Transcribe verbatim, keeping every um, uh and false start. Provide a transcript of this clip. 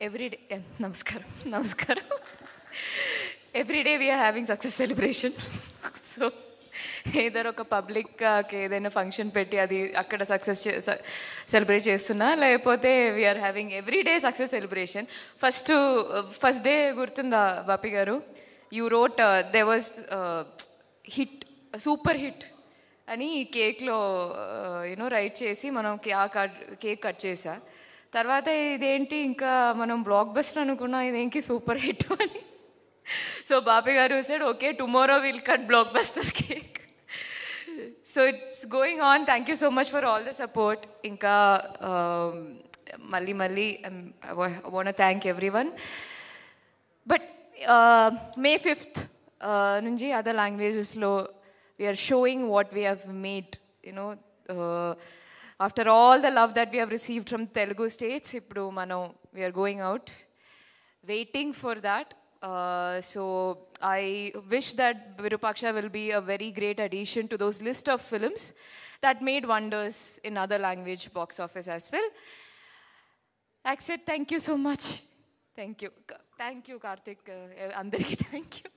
every day, yeah, namaskaram, namaskaram. Every day we are having success celebration. So, either ఒక పబ్లిక్కి ఏదైనా function పెట్టి అది అక్కడ సక్సెస్ సెలబ్రేట్ చేస్తున్నా, లేకపోతే we're having every day success celebration. First first day గుర్తుందా బాపి గారు? You wrote they was hit, super hit అని కేక్లో యూనో రైట్ చేసి మనం ఆ కట్ కేక్ కట్ చేసా. తర్వాత ఇదేంటి ఇంకా మనం బ్లాక్ బస్టర్ అనుకున్నా, ఇదేంటి సూపర్ హిట్ అని. సో బాపి గారు said, okay, tomorrow we'll cut blockbuster cake. So it's going on. Thank you so much for all the support. Inka malli malli I want to thank everyone. But uh, May fifth uh, nunji other languages lo we are showing what we have made, you know, uh, after all the love that we have received from Telugu states, ippudu mano we are going out waiting for that. Uh, so I wish that Virupaksha will be a very great addition to those list of films that made wonders in other language box office as well. Like I said, thank you so much. Thank you. Thank you, Karthik. Uh, andariki thank you.